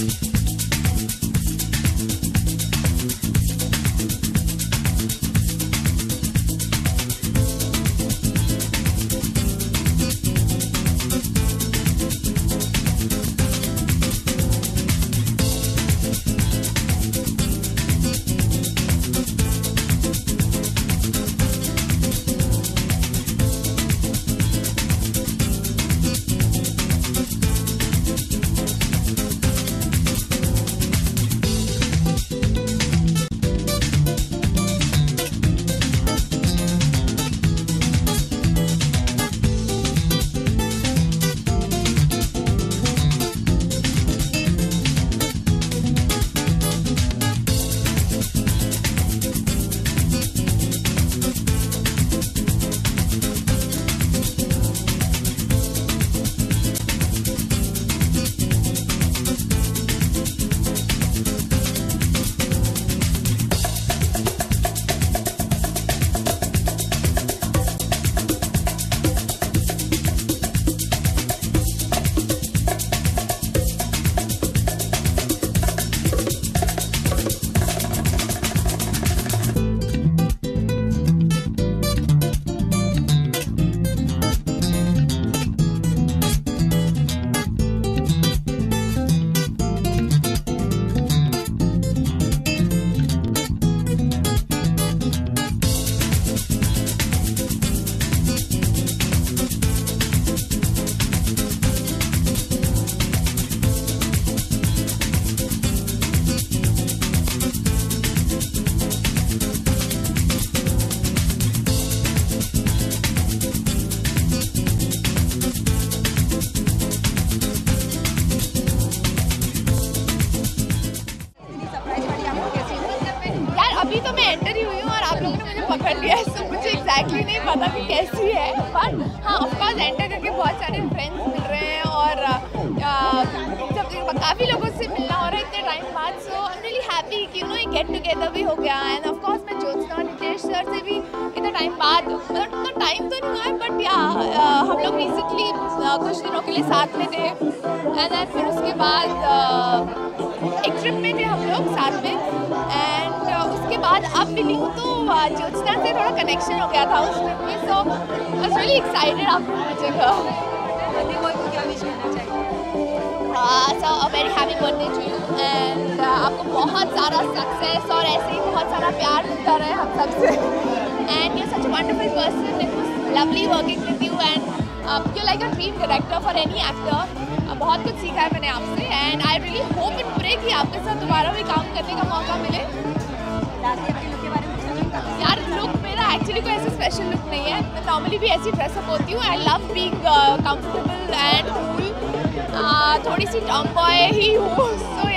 अभी तो मैं एंटर ही हुई हूँ और आप लोगों ने मुझे पकड़ लिया है, तो मुझे एग्जैक्टली नहीं पता कि कैसी है, बट हाँ ऑफकोर्स एंटर करके बहुत सारे फ्रेंड्स मिल रहे हैं और जब काफ़ी लोगों से मिलना हो रहा है इतने टाइम बाद, so I am really happy कि एक गेट टुगेदर भी हो गया। एंड ऑफकोर्स मैं ज्योत्सना नितेश सर से भी इतना टाइम बाद, मतलब उतना टाइम तो नहीं हुआ है बट या हम लोग रिसेंटली कुछ दिनों के लिए साथ में थे एंड देन फिर उसके बाद एक ट्रिप में थे हम लोग साथ में एंड उसके बाद अब मिली हूँ तो ज्योत्सना से थोड़ा कनेक्शन हो गया था उस ट्रिप में, so I was really excited after meeting her. क्या विश करना चाहिए? So a very happy birthday to you and आपको बहुत सारा सक्सेस और ऐसे ही बहुत सारा प्यार मिलता रहे हम सबसे। And you are such a wonderful person, it was lovely working with you and you like a dream director for any actor. बहुत कुछ सीखा है मैंने आपसे and I really hope and pray कि आपके साथ दोबारा भी काम करने का मौका मिले। लुक के बारे में यार लुक मेरा एक्चुअली कोई ऐसा स्पेशल लुक नहीं है, मैं नॉर्मली भी ऐसी ड्रेसअप होती हूँ। I love being comfortable and cool, थोड़ी सी टॉम बॉय ही हूँ, सो